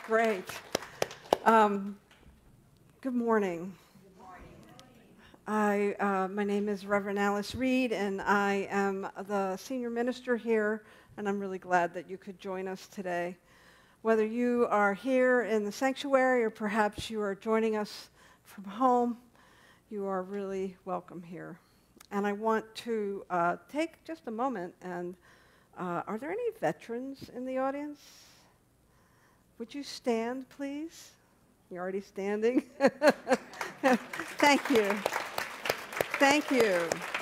Great. Good morning. My name is Reverend Alice Reid, and I am the senior minister here, and I'm really glad that you could join us today. Whether you are here in the sanctuary or perhaps you are joining us from home, you are really welcome here. And I want to take just a moment and are there any veterans in the audience? Would you stand, please? You're already standing? Thank you. Thank you.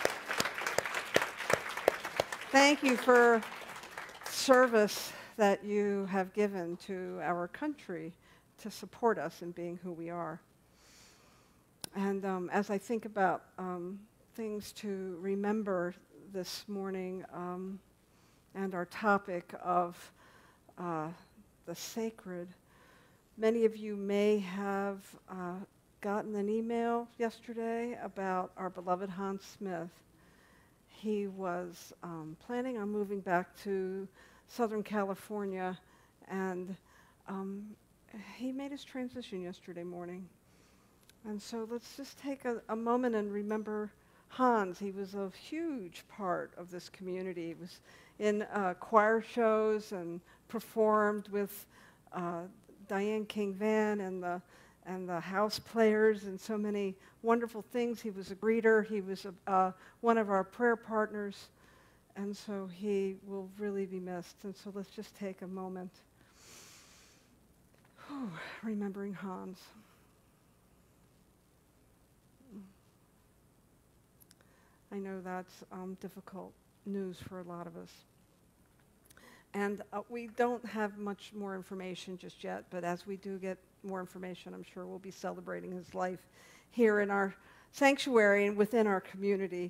Thank you for service that you have given to our country to support us in being who we are. And as I think about things to remember this morning and our topic of the sacred, many of you may have gotten an email yesterday about our beloved Hans Smith. He was planning on moving back to Southern California, and he made his transition yesterday morning. And so let's just take a moment and remember Hans. He was a huge part of this community. He was in choir shows and performed with Diane King Van and the house players and so many wonderful things. He was a greeter. He was one of our prayer partners. And so he will really be missed. And so let's just take a moment. Remembering Hans. I know that's difficult news for a lot of us. And we don't have much more information just yet, but as we do get more information, I'm sure we'll be celebrating his life here in our sanctuary and within our community.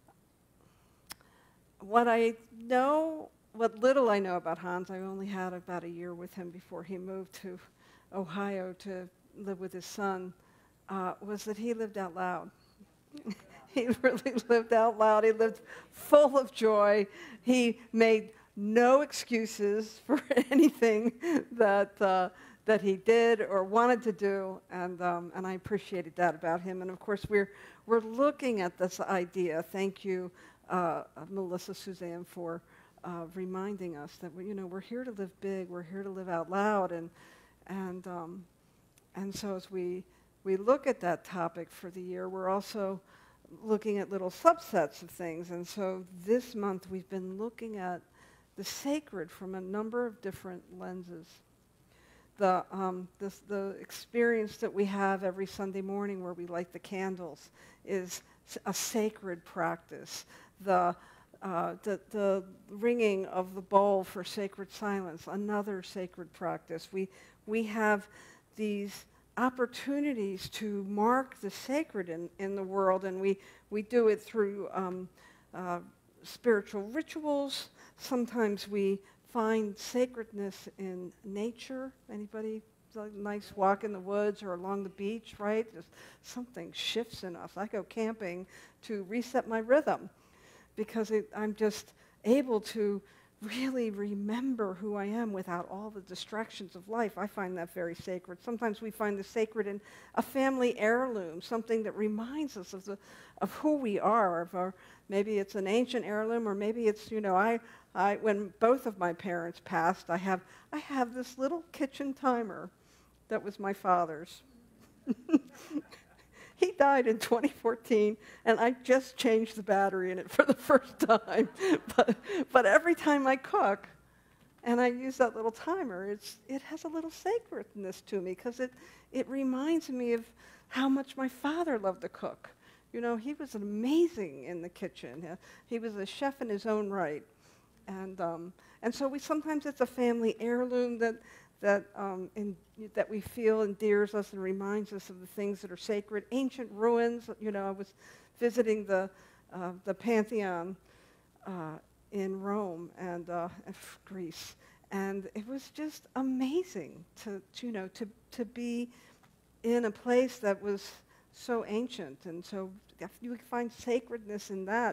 What little I know about Hans, I only had about a year with him before he moved to Ohio to live with his son, was that he lived out loud. He really lived out loud. He lived full of joy. He made no excuses for anything that he did or wanted to do, and I appreciated that about him. And of course, we're looking at this idea. Thank you, Melissa Suzanne, for reminding us that we're here to live big. We're here to live out loud, and so as we look at that topic for the year, we're also looking at little subsets of things. And so this month we've been looking at the sacred from a number of different lenses. The experience that we have every Sunday morning where we light the candles is a sacred practice. The ringing of the bowl for sacred silence, another sacred practice. We have these opportunities to mark the sacred in the world, and we do it through spiritual rituals. Sometimes we find sacredness in nature. Anybody? A nice walk in the woods or along the beach, right? Just something shifts in us. I go camping to reset my rhythm because I'm just able to really remember who I am without all the distractions of life. I find that very sacred. Sometimes we find the sacred in a family heirloom, something that reminds us of who we are. Maybe it's an ancient heirloom, or maybe it's when both of my parents passed, I have this little kitchen timer that was my father's. He died in 2014, and I just changed the battery in it for the first time. But every time I cook, and I use that little timer, it has a little sacredness to me because it reminds me of how much my father loved to cook. He was amazing in the kitchen. He was a chef in his own right, and so sometimes it's a family heirloom that we feel endears us and reminds us of the things that are sacred. Ancient ruins. I was visiting the Pantheon in Rome and Greece, and it was just amazing to be in a place that was so ancient, and so you find sacredness in that.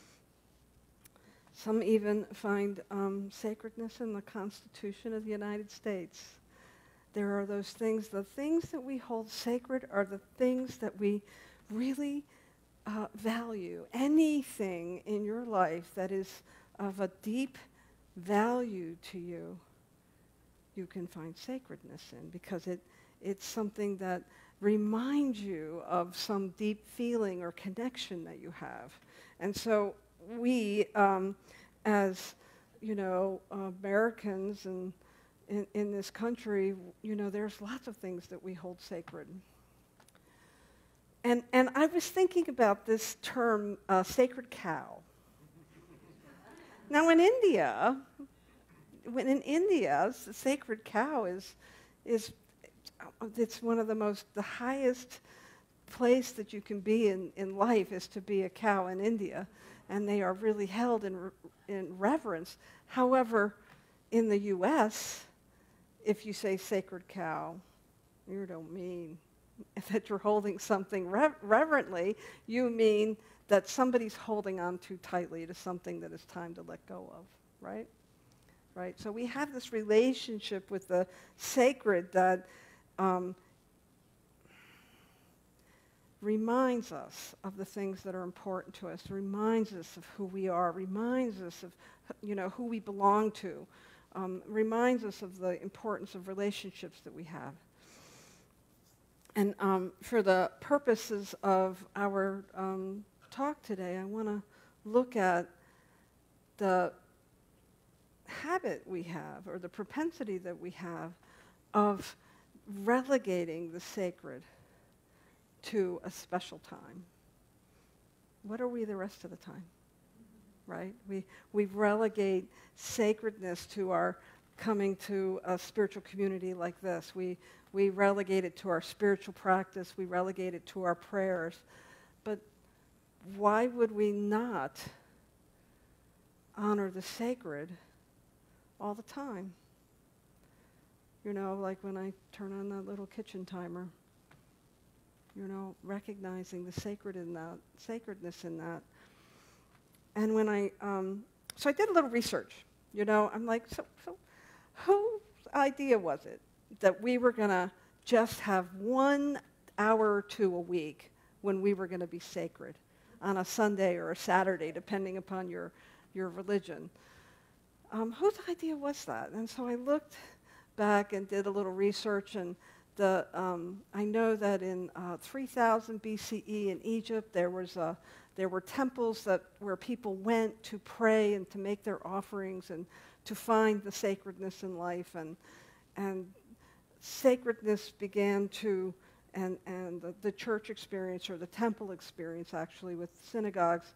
Some even find sacredness in the Constitution of the United States. there are those things, the things that we hold sacred are the things that we really value. Anything in your life that is of a deep value to you, you can find sacredness in, because it's something that reminds you of some deep feeling or connection that you have. And so we, as Americans and in this country, there's lots of things that we hold sacred. And I was thinking about this term, sacred cow. Now in India, the sacred cow is it's one of the highest place that you can be in life is to be a cow in India, and they are really held in reverence. However, in the U.S., if you say sacred cow, you don't mean that you're holding something reverently. You mean that somebody's holding on too tightly to something that is time to let go of, right? Right. So we have this relationship with the sacred that reminds us of the things that are important to us, reminds us of who we are, reminds us of who we belong to, reminds us of the importance of relationships that we have. And for the purposes of our talk today, I want to look at the habit we have, or the propensity that we have, of relegating the sacred to a special time. What are we the rest of the time? Right? We relegate sacredness to our coming to a spiritual community like this. We relegate it to our spiritual practice. We relegate it to our prayers. But why would we not honor the sacred all the time? Like when I turn on that little kitchen timer, recognizing the sacredness in that. And when so I did a little research, I'm like, so whose idea was it that we were going to just have 1 hour or 2 a week when we were going to be sacred on a Sunday or a Saturday, depending upon your religion? Whose idea was that? And so I looked back and did a little research, and I know that in 3000 BCE in Egypt, there were temples where people went to pray and to make their offerings and to find the sacredness in life, and sacredness began to, and the church experience, or the temple experience actually with synagogues,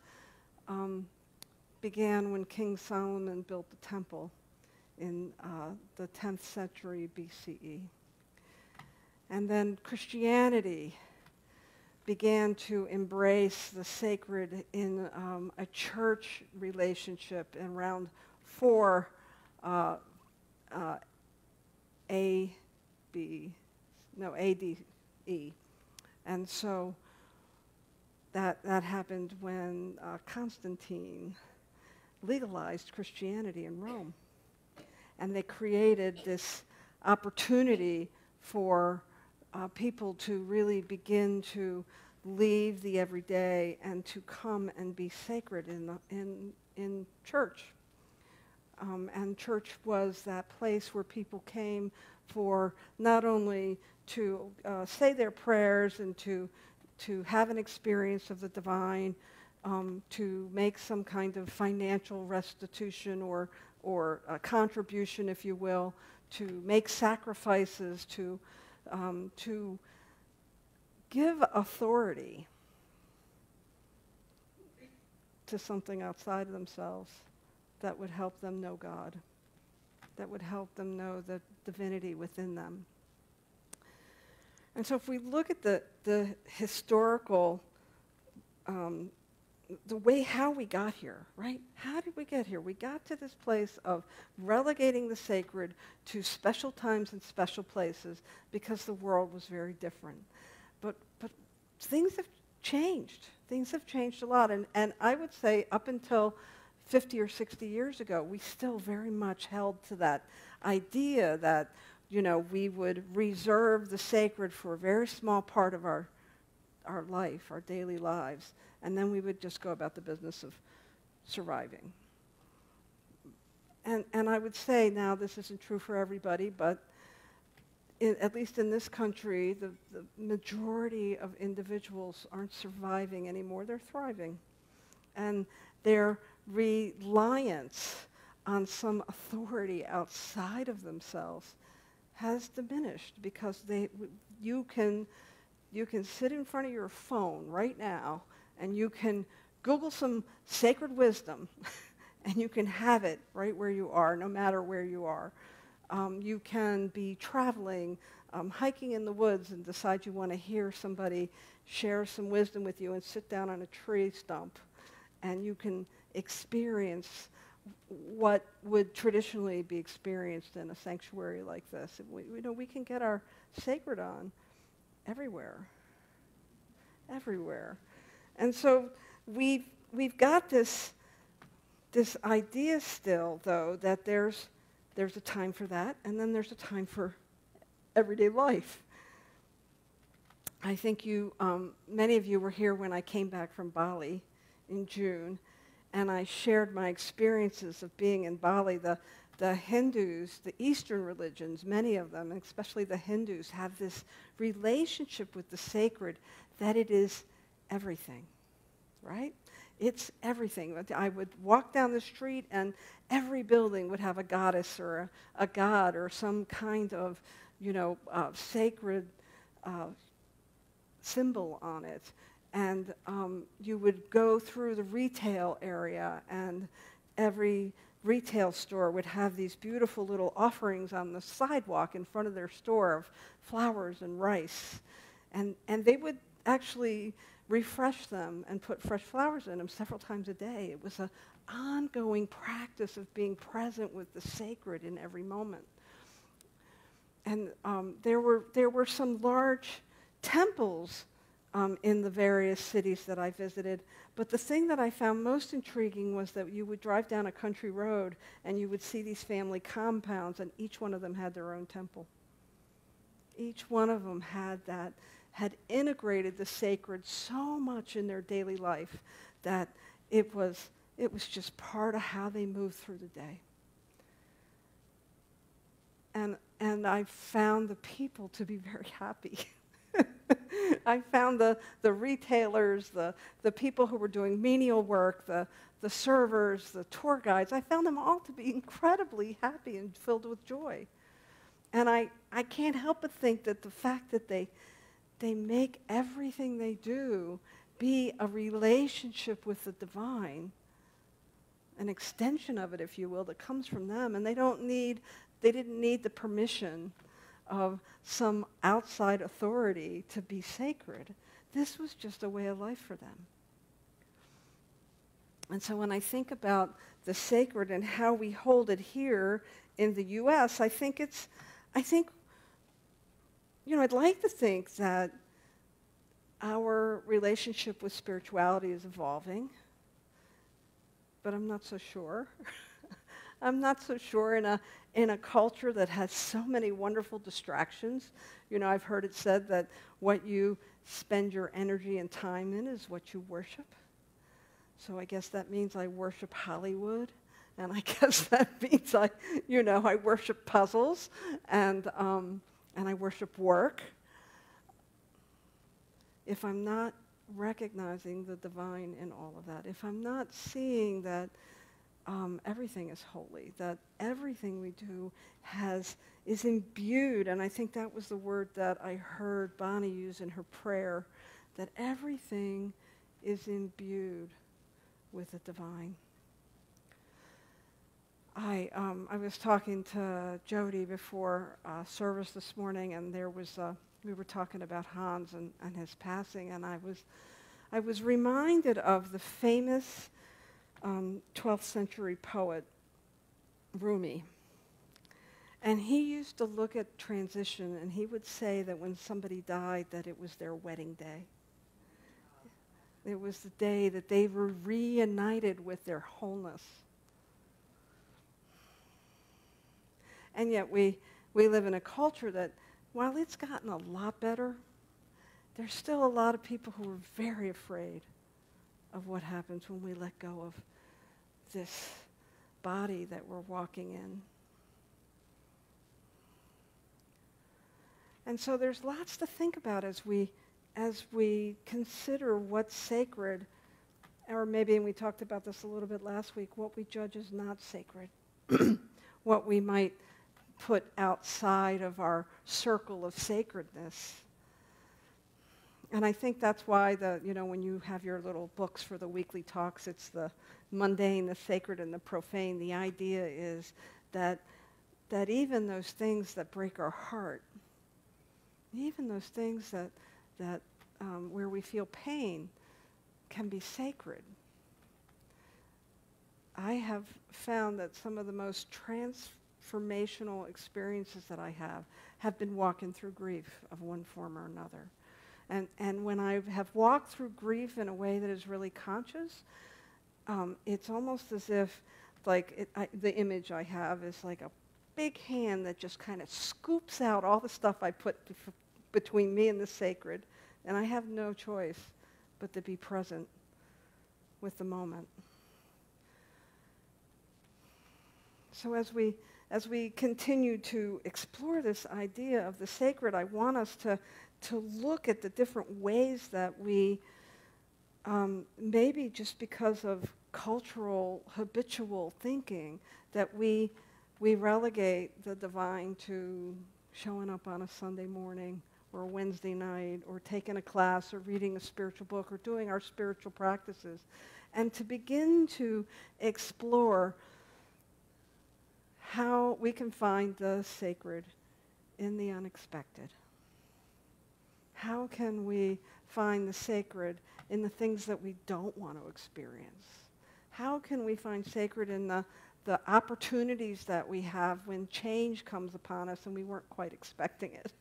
began when King Solomon built the temple in the 10th century BCE. And then Christianity began to embrace the sacred in a church relationship in around 4 ADE. And so that happened when Constantine legalized Christianity in Rome. And they created this opportunity for people to really begin to leave the everyday and to come and be sacred in church. And church was that place where people came for not only to say their prayers and to have an experience of the divine, to make some kind of financial restitution or a contribution, if you will, to make sacrifices, to give authority to something outside of themselves that would help them know God, that would help them know the divinity within them. And so if we look at the historical, the way how we got here, right? How did we get here? We got to this place of relegating the sacred to special times and special places because the world was very different. But things have changed. Things have changed a lot. And I would say up until 50 or 60 years ago, we still very much held to that idea that we would reserve the sacred for a very small part of our life, our daily lives, and then we would just go about the business of surviving. And I would say now, this isn't true for everybody, but at least in this country, the majority of individuals aren't surviving anymore, they're thriving. And their reliance on some authority outside of themselves has diminished, because you can sit in front of your phone right now and you can Google some sacred wisdom and you can have it right where you are, no matter where you are. You can be traveling, hiking in the woods, and decide you want to hear somebody share some wisdom with you and sit down on a tree stump, and you can experience what would traditionally be experienced in a sanctuary like this. We can get our sacred on everywhere. Everywhere. And so we've got this idea still, though, that there's a time for that, and then there's a time for everyday life. I think many of you were here when I came back from Bali in June, and I shared my experiences of being in Bali. The Hindus, the Eastern religions, many of them, and especially the Hindus, have this relationship with the sacred that it is everything, right? It's everything. I would walk down the street and every building would have a goddess or a god or some kind of, sacred symbol on it. And you would go through the retail area, and every retail store would have these beautiful little offerings on the sidewalk in front of their store of flowers and rice. And they would actually refresh them and put fresh flowers in them several times a day. It was an ongoing practice of being present with the sacred in every moment. And there were some large temples in the various cities that I visited. But the thing that I found most intriguing was that you would drive down a country road and you would see these family compounds, and each one of them had their own temple. Each one of them had integrated the sacred so much in their daily life that it was just part of how they moved through the day. And I found the people to be very happy. I found the retailers, the people who were doing menial work, the servers, the tour guides, I found them all to be incredibly happy and filled with joy. And I can't help but think that the fact that they make everything they do be a relationship with the divine, an extension of it, if you will, that comes from them, and they didn't need the permission of some outside authority to be sacred. This was just a way of life for them. And so when I think about the sacred and how we hold it here in the U.S., I'd like to think that our relationship with spirituality is evolving, but I'm not so sure. I'm not so sure in a culture that has so many wonderful distractions. I've heard it said that what you spend your energy and time in is what you worship. So I guess that means I worship Hollywood, and I guess that means I worship puzzles, and I worship work. If I'm not recognizing the divine in all of that, if I'm not seeing that everything is holy, that everything we do is imbued, and I think that was the word that I heard Bonnie use in her prayer, that everything is imbued with the divine. I was talking to Jody before service this morning, and we were talking about Hans and his passing, and I was reminded of the famous 12th century poet Rumi. And he used to look at transition, and he would say that when somebody died, that it was their wedding day. It was the day that they were reunited with their wholeness. And yet we We live in a culture that, while it's gotten a lot better, there's still a lot of people who are very afraid of what happens when we let go of this body that we're walking in. And so there's lots to think about as we consider what's sacred, or maybe, and we talked about this a little bit last week, what we judge as not sacred, what we might put outside of our circle of sacredness. And I think that's why when you have your little books for the weekly talks, it's the mundane, the sacred, and the profane. The idea is that even those things that break our heart, even those things that where we feel pain, can be sacred. I have found that some of the most transformational experiences that I have been walking through grief of one form or another. And when I have walked through grief in a way that is really conscious, it's almost as if, the image I have is like a big hand that just kind of scoops out all the stuff I put between me and the sacred, and I have no choice but to be present with the moment. So as we continue to explore this idea of the sacred, I want us to look at the different ways that we, maybe just because of cultural, habitual thinking, that we relegate the divine to showing up on a Sunday morning or a Wednesday night, or taking a class, or reading a spiritual book, or doing our spiritual practices, and to begin to explore how we can find the sacred in the unexpected. How can we find the sacred in the things that we don't want to experience? How can we find sacred in the opportunities that we have when change comes upon us and we weren't quite expecting it?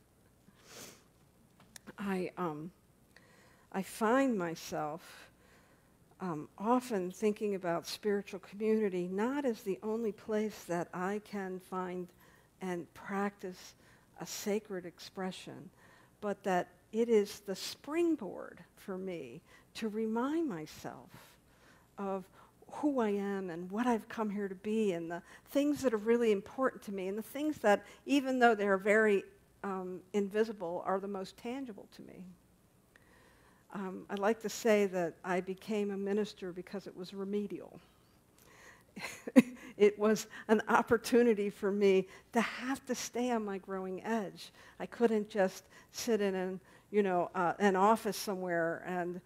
I find myself often thinking about spiritual community not as the only place that I can find and practice a sacred expression, but that it is the springboard for me to remind myself of who I am and what I've come here to be, and the things that are really important to me, and the things that, even though they're very invisible, are the most tangible to me. I like to say that I became a minister because it was remedial. It was an opportunity for me to have to stay on my growing edge. I couldn't just sit in an office somewhere and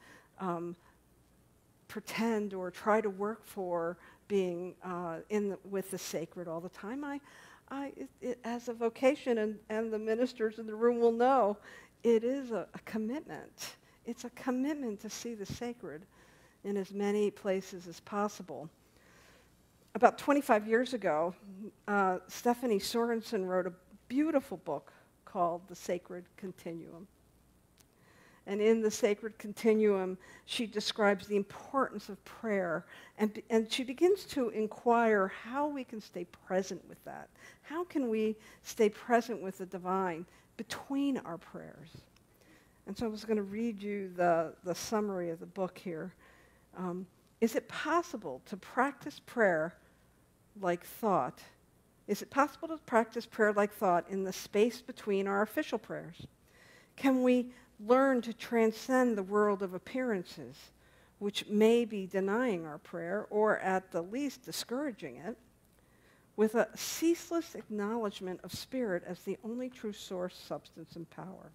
pretend or try to work for being with the sacred all the time. As a vocation, and the ministers in the room will know, it is a commitment. It's a commitment to see the sacred in as many places as possible. About 25 years ago, Stephanie Sorensen wrote a beautiful book called The Sacred Continuum. And in The Sacred Continuum, she describes the importance of prayer, and she begins to inquire how we can stay present with that. How can we stay present with the divine between our prayers? And so I was going to read you the summary of the book here. Is it possible to practice prayer like thought? Is it possible to practice prayer like thought in the space between our official prayers? Can we learn to transcend the world of appearances, which may be denying our prayer, or at the least discouraging it, with a ceaseless acknowledgement of spirit as the only true source, substance, and power?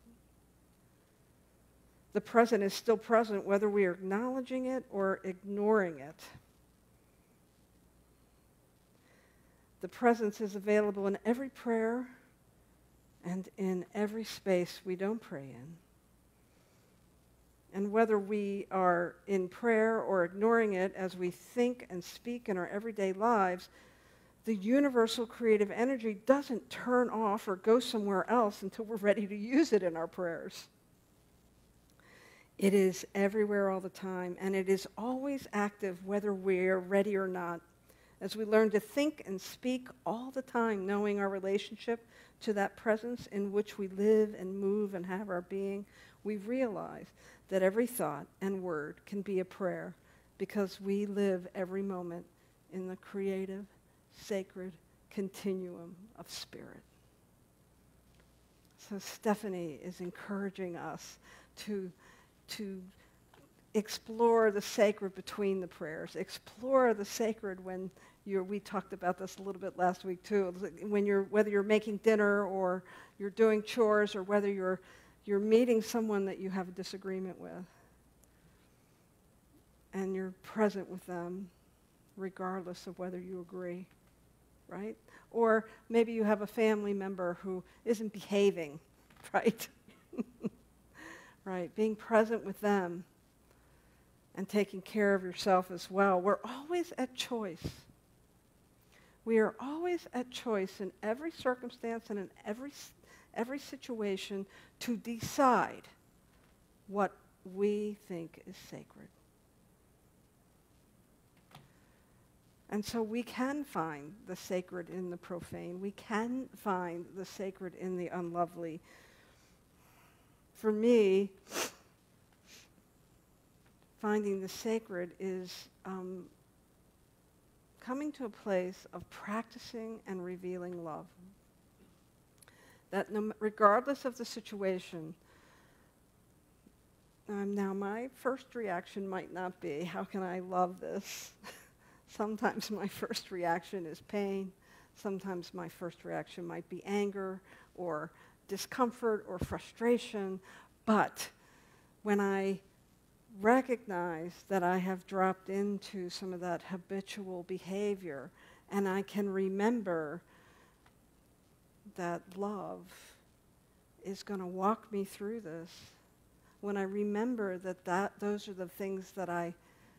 The present is still present whether we are acknowledging it or ignoring it. The presence is available in every prayer and in every space we don't pray in. And whether we are in prayer or ignoring it as we think and speak in our everyday lives, the universal creative energy doesn't turn off or go somewhere else until we're ready to use it in our prayers. It is everywhere all the time, and it is always active whether we're ready or not. As we learn to think and speak all the time, knowing our relationship to that presence in which we live and move and have our being, we realize that every thought and word can be a prayer because we live every moment in the creative, sacred continuum of spirit. So Stephanie is encouraging us to explore the sacred between the prayers, explore the sacred when we talked about this a little bit last week too, whether you're making dinner or you're doing chores or whether you're meeting someone that you have a disagreement with, and you're present with them regardless of whether you agree, right? Or maybe you have a family member who isn't behaving, right? Right, being present with them and taking care of yourself as well. We're always at choice. We are always at choice in every circumstance and in every situation to decide what we think is sacred. And so we can find the sacred in the profane. We can find the sacred in the unlovely. For me, finding the sacred is coming to a place of practicing and revealing love. That regardless of the situation, now my first reaction might not be, how can I love this? Sometimes my first reaction is pain. Sometimes my first reaction might be anger or discomfort or frustration. But when I recognize that I have dropped into some of that habitual behavior, and I can remember that love is going to walk me through this, when I remember that those are the things that I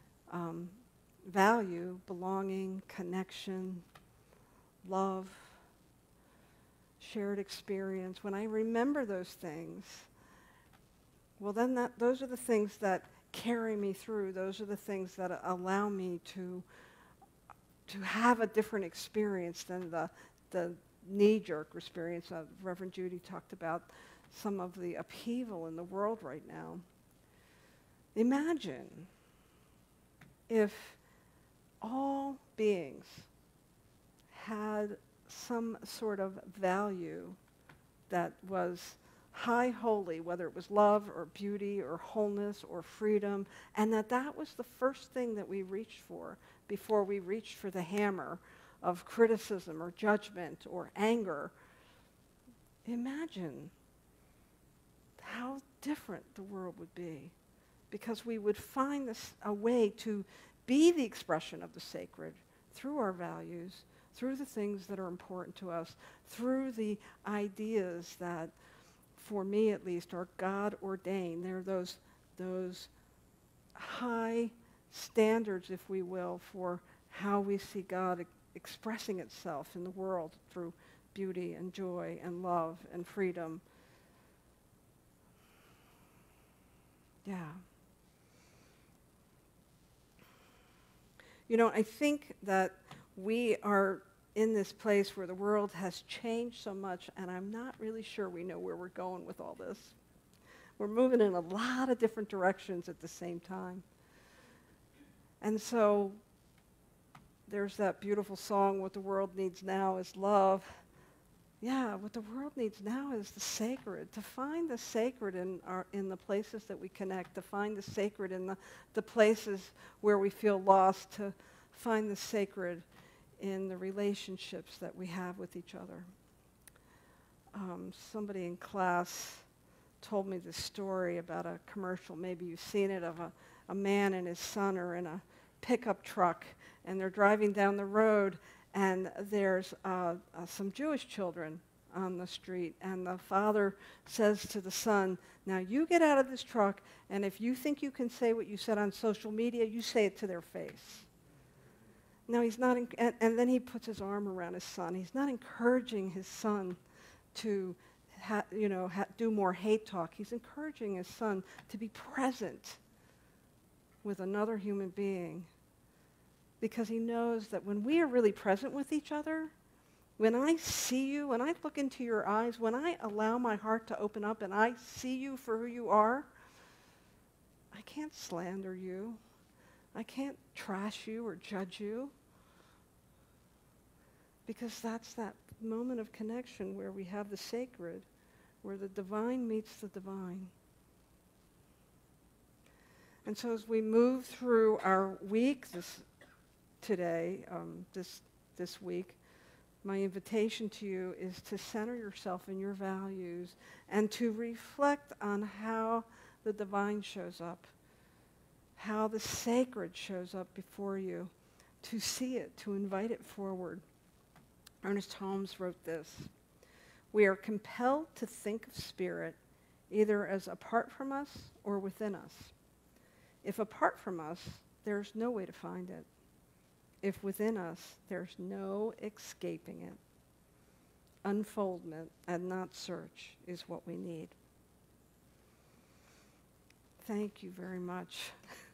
value, belonging, connection, love, shared experience, when I remember those things, well then those are the things that carry me through. Those are the things that allow me to have a different experience than the knee-jerk experience. Reverend Judy talked about some of the upheaval in the world right now. Imagine if all beings had some sort of value that was high holy, whether it was love or beauty or wholeness or freedom, and that was the first thing that we reached for before we reached for the hammer of criticism or judgment or anger. Imagine how different the world would be, because we would find a way to be the expression of the sacred through our values, through the things that are important to us, through the ideas that, for me at least, are God-ordained. They're those high standards, if we will, for how we see God expressing itself in the world through beauty and joy and love and freedom. Yeah. You know, I think that we are in this place where the world has changed so much, and I'm not really sure we know where we're going with all this. We're moving in a lot of different directions at the same time. And so there's that beautiful song, "What the World Needs Now is Love." Yeah, what the world needs now is the sacred, to find the sacred in the places that we connect, to find the sacred in the places where we feel lost, to find the sacred in the relationships that we have with each other. Somebody in class told me this story about a commercial, maybe you've seen it, of a man and his son are in a pickup truck, and they're driving down the road, and there's some Jewish children on the street, and the father says to the son, "Now you get out of this truck, and if you think you can say what you said on social media, you say it to their face." Now he's not, and then he puts his arm around his son. He's not encouraging his son to do more hate talk. He's encouraging his son to be present with another human being because he knows that when we are really present with each other, when I see you, when I look into your eyes, when I allow my heart to open up and I see you for who you are, I can't slander you. I can't trash you or judge you. Because that's that moment of connection where we have the sacred, where the divine meets the divine. And so as we move through our week this week, my invitation to you is to center yourself in your values and to reflect on how the divine shows up, how the sacred shows up before you, to see it, to invite it forward. Ernest Holmes wrote this: "We are compelled to think of spirit either as apart from us or within us. If apart from us, there's no way to find it. If within us, there's no escaping it. Unfoldment and not search is what we need." Thank you very much.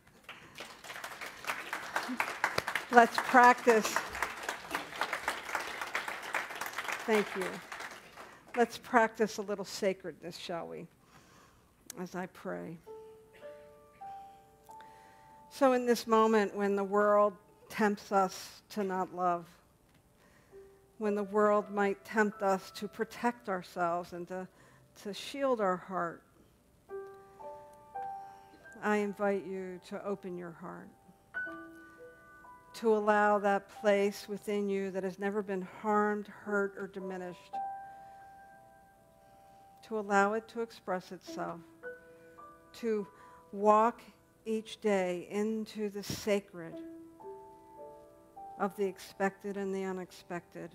Let's practice. Thank you. Let's practice a little sacredness, shall we, as I pray. So in this moment when the world tempts us to not love, when the world might tempt us to protect ourselves and to shield our heart, I invite you to open your heart, to allow that place within you that has never been harmed, hurt, or diminished, to allow it to express itself, to walk each day into the sacred of the expected and the unexpected,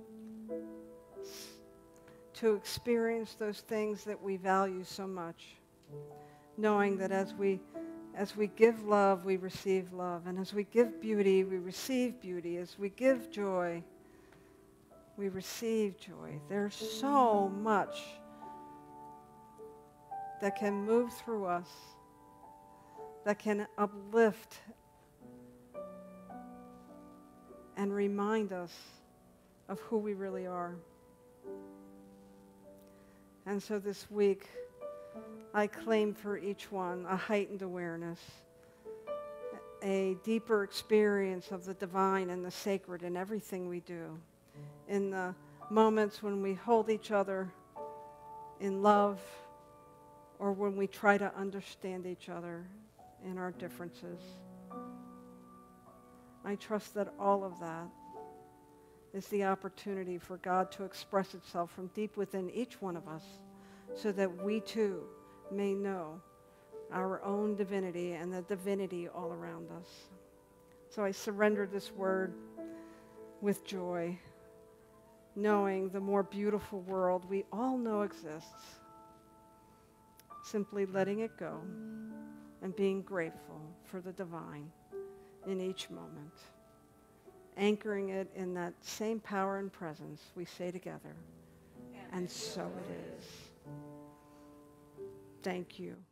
to experience those things that we value so much, knowing that as we give love, we receive love. And as we give beauty, we receive beauty. As we give joy, we receive joy. There's so much that can move through us, that can uplift and remind us of who we really are. And so this week, I claim for each one a heightened awareness, a deeper experience of the divine and the sacred in everything we do, in the moments when we hold each other in love or when we try to understand each other in our differences. I trust that all of that is the opportunity for God to express itself from deep within each one of us so that we too may know our own divinity and the divinity all around us. So I surrender this word with joy, knowing the more beautiful world we all know exists, simply letting it go and being grateful for the divine in each moment, anchoring it in that same power and presence we say together, and so it is. Thank you.